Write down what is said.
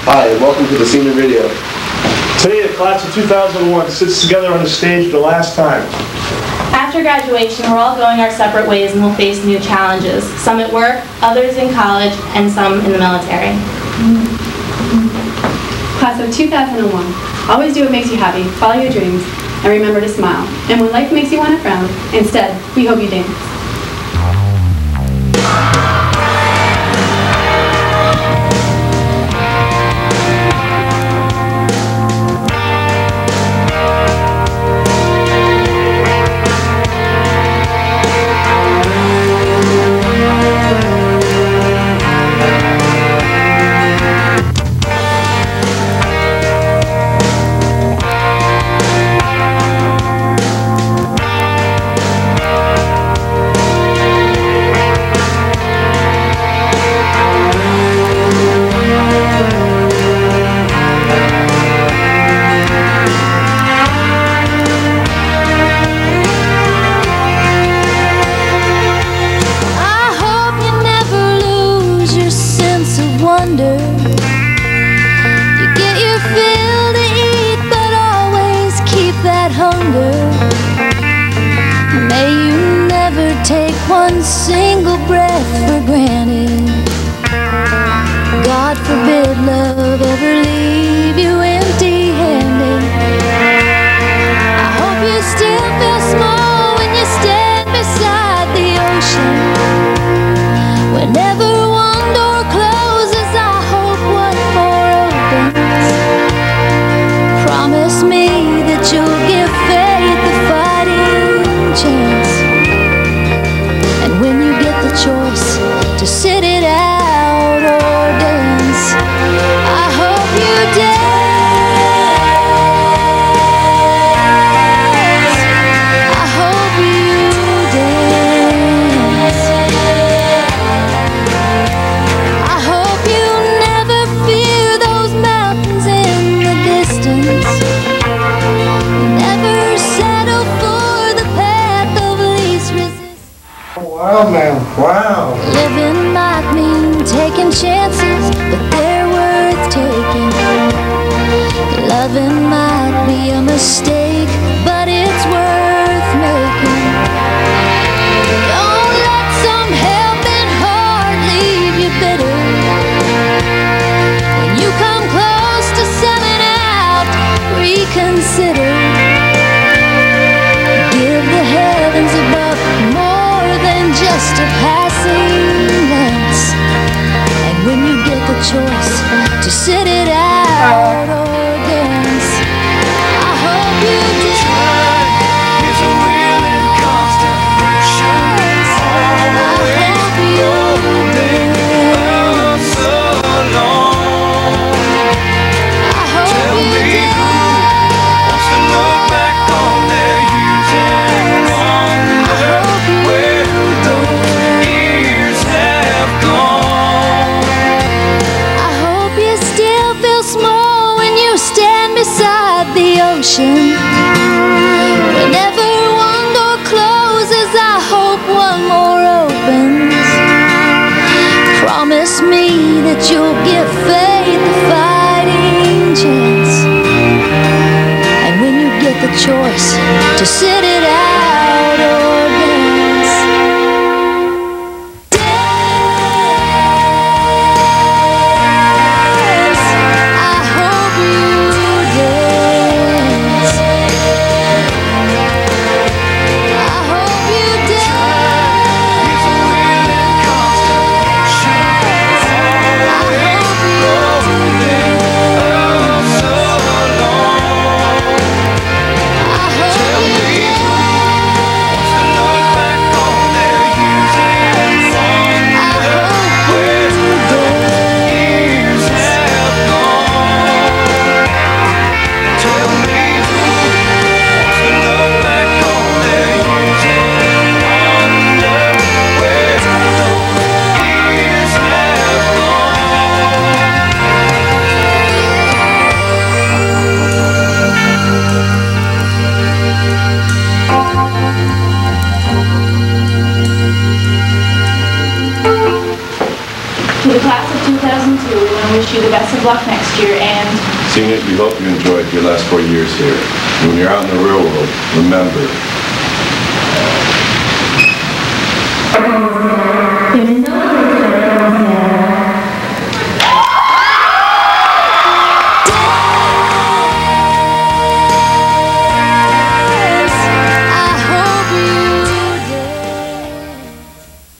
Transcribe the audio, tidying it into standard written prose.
Hi, and welcome to the senior video. Today, the class of 2001 sits together on the stage for the last time. After graduation, we're all going our separate ways and will face new challenges. Some at work, others in college, and some in the military. Class of 2001, always do what makes you happy, follow your dreams, and remember to smile. And when life makes you want to frown, instead, we hope you dance. You get your fill to eat, but always keep that hunger. May you never take one single breath for granted. God forbid love ever leave you empty-handed. I hope you still feel small when you stand beside the ocean. Whenever one door closes, I hope one more opens. Promise me that you'll give faith a fighting chance. And when you get the choice to sit it out or dance, I hope you dance. I hope you dance. I hope you never fear those mountains in the distance. Never settle for the path of least resistance. Wow, man, wow. Living might mean taking chances, but they're worth taking. Loving might be a mistake, but it's worth making. Don't let some helping heart leave you bitter. When you come close to selling out, reconsider. Give the heavens above more than just a passing glance. And when you get the choice to sit it out or dance, I hope you dance. It's a real and constant motion. I hope you dance. So long. I hope Tell you me dance. wants to look back on their years and wonder where those years have gone. I hope you still feel small when you stand beside the ocean. Whenever one door closes, I hope one more opens. Promise me that you'll give faith a fighting chance. And when you get the choice to sit it out or dance, dance. I hope you dance. I hope you dance. It's a real and constant motion. I hope you dance. So long. I hope you dance. To the class of 2002, we want to wish you the best of luck next year and Seniors, we hope you enjoyed your last 4 years here. And when you're out in the real world, remember,